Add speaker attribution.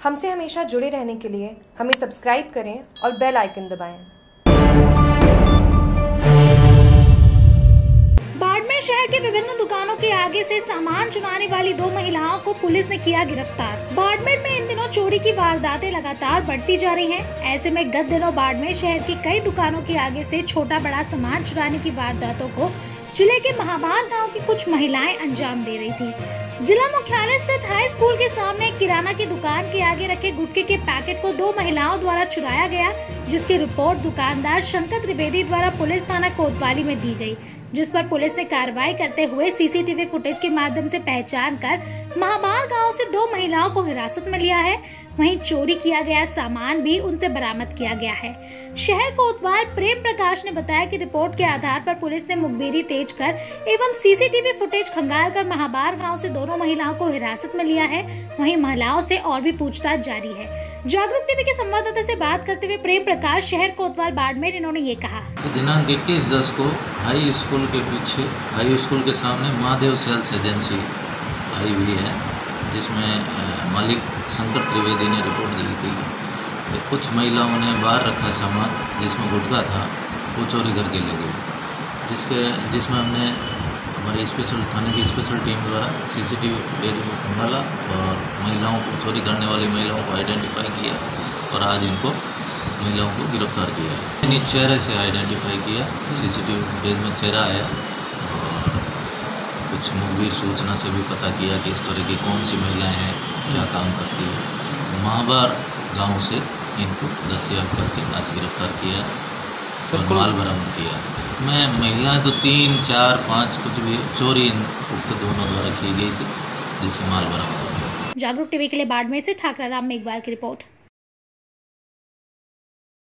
Speaker 1: हमसे हमेशा जुड़े रहने के लिए हमें सब्सक्राइब करें और बेल आइकन दबाएं।
Speaker 2: बाड़मेर शहर के विभिन्न दुकानों के आगे से सामान चुराने वाली 2 महिलाओं को पुलिस ने किया गिरफ्तार। बाड़मेर में इन दिनों चोरी की वारदातें लगातार बढ़ती जा रही हैं। ऐसे में गत दिनों बाड़मेर शहर की कई दुकानों के आगे से छोटा बड़ा सामान चुराने की वारदातों को जिले के महाबार गांव की कुछ महिलाएं अंजाम दे रही थी। जिला मुख्यालय स्थित हाई स्कूल के सामने किराना की दुकान के आगे रखे गुटखे के पैकेट को 2 महिलाओं द्वारा चुराया गया, जिसकी रिपोर्ट दुकानदार शंकर त्रिवेदी द्वारा पुलिस थाना कोतवाली में दी गई, जिस पर पुलिस ने कार्रवाई करते हुए सीसीटीवी फुटेज के माध्यम से पहचान कर महाबार गांव से 2 महिलाओं को हिरासत में लिया है। वहीं चोरी किया गया सामान भी उनसे बरामद किया गया है। शहर कोतवाल प्रेम प्रकाश ने बताया कि रिपोर्ट के आधार पर पुलिस ने मुखबिरी तेज कर एवं सीसीटीवी फुटेज खंगाल कर महाबार गांव से दोनों महिलाओं को हिरासत में लिया है। वहीं महिलाओं से और भी पूछताछ जारी है। जागरूक टीवी के संवाददाता से बात करते हुए प्रेम प्रकाश शहर कोतवाल बाड़मेर इन्होंने ये कहा।
Speaker 3: दिनांक 21/10 को हाई स्कूल के पीछे हाई स्कूल के सामने महादेव सेल्स एजेंसी आई हुई है, जिसमें मालिक शंकर त्रिवेदी ने रिपोर्ट दी थी कि कुछ महिलाओं ने बाहर रखा सामान जिसमें गुटखा था वो चोरी करके ले गई, जिसमें हमने हमारी स्पेशल थाने की स्पेशल टीम द्वारा सीसीटीवी फुटेज को खंगाला और महिलाओं को चोरी करने वाली महिलाओं को आइडेंटिफाई किया और आज इनको महिलाओं को गिरफ्तार किया है। चेहरे से आइडेंटिफाई किया, सीसीटीवी फुटेज में चेहरा आया और कुछ मुखबिर सूचना से भी पता किया कि इस तरह की कौन सी महिलाएं हैं, क्या काम करती है। महाबार गांव से इनको दस्तयाब करके आज गिरफ्तार किया और माल बरामद किया। मैं महिलाएं तो 3, 4, 5 कुछ भी चोरी उक्त दोनों द्वारा की गई थी, जिससे माल बरामद हो गया।
Speaker 2: जागरूक टीवी के लिए बाड़मेर से ठाकरा राम मेघवाल की रिपोर्ट।